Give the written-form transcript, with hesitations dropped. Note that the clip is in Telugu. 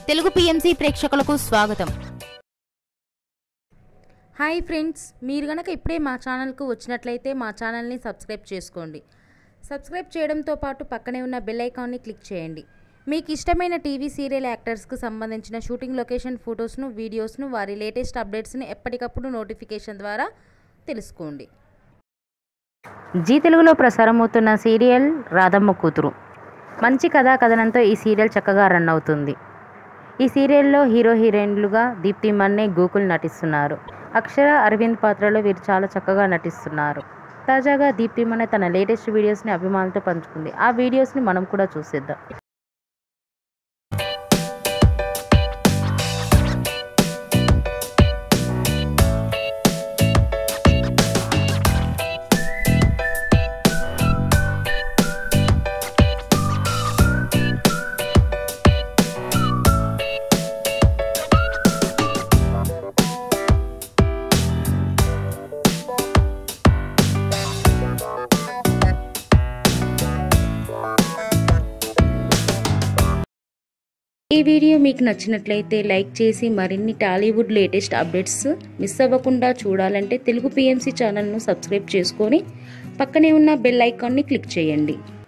తెలుగు పిఎంసి ప్రేక్షకులకు స్వాగతం. హాయ్ ఫ్రెండ్స్, మీరు గనక ఇప్పుడే మా ఛానల్కు వచ్చినట్లయితే మా ఛానల్ని సబ్స్క్రైబ్ చేసుకోండి. సబ్స్క్రైబ్ చేయడంతో పాటు పక్కనే ఉన్న బెల్ ఐకాన్ని క్లిక్ చేయండి. మీకు ఇష్టమైన టీవీ సీరియల్ యాక్టర్స్కు సంబంధించిన షూటింగ్ లొకేషన్ ఫొటోస్ను, వీడియోస్ను, వారి లేటెస్ట్ అప్డేట్స్ని ఎప్పటికప్పుడు నోటిఫికేషన్ ద్వారా తెలుసుకోండి. జీ తెలుగులో ప్రసారమవుతున్న సీరియల్ రాధమ్మ కూతురు. మంచి కథా కథనంతో ఈ సీరియల్ చక్కగా రన్ అవుతుంది. ఈ సీరియల్లో హీరో హీరోయిన్లుగా దీప్తి మన్నే, గోకుల్ నటిస్తున్నారు. అక్షర, అరవింద్ పాత్రలో వీరు చాలా చక్కగా నటిస్తున్నారు. తాజాగా దీప్తి మన్నే తన లేటెస్ట్ వీడియోస్ని అభిమానులతో పంచుకుంది. ఆ వీడియోస్ని మనం కూడా చూసేద్దాం. ఈ వీడియో మీకు నచ్చినట్లయితే లైక్ చేసి మరిన్ని టాలీవుడ్ లేటెస్ట్ అప్డేట్స్ మిస్ అవ్వకుండా చూడాలంటే తెలుగు పిఎంసి ఛానల్ను సబ్స్క్రైబ్ చేసుకొని పక్కనే ఉన్న బెల్ ఐకాన్ని క్లిక్ చేయండి.